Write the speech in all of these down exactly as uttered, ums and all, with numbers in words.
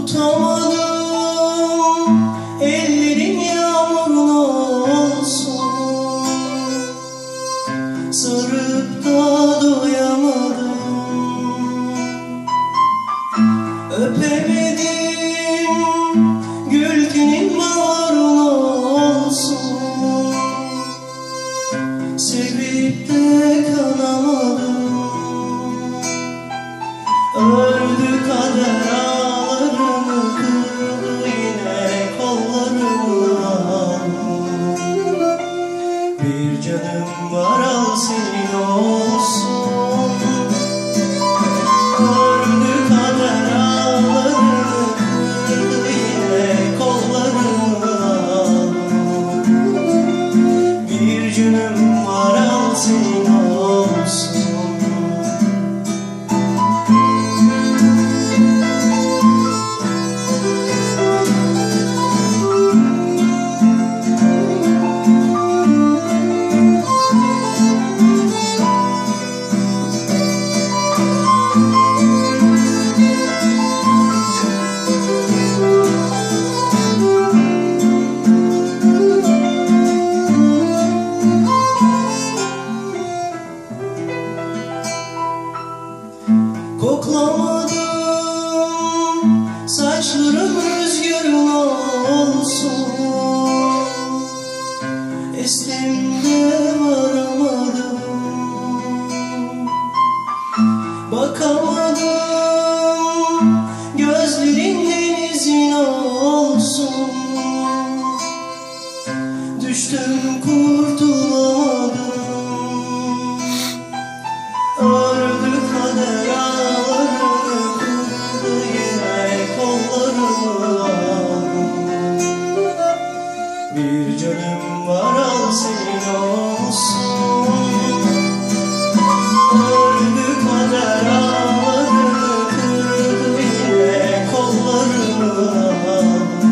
Tutamadım, ellerin yağmurlu olsun, sarıp da doyamadım, öpemedim, gül tenin bağrına olsun, sevip de kanamadım. Öldü kader ağlarını, kırdı yine kollarımı aldı. Bir canım var, al senin olsun. Öldü kader ağlarını, kırdı yine kollarımı aldı. Bir canım var, al senin olsun. Koklamadım, saçlarım rüzgarın olsun, estim de varamadım, bakamadım, gözlerin denizin olsun, düştüm kurtulamadım. Öldü kader ağlarını, kırdı yine kollarımı aldı. Bir canım var, al senin olsun. Öldü kader ağlarını, kırdı yine kollarımı aldı.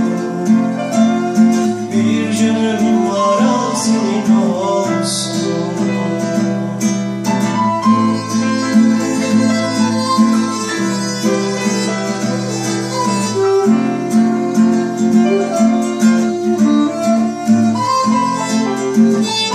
Bir canım var, al senin olsun. Thank you.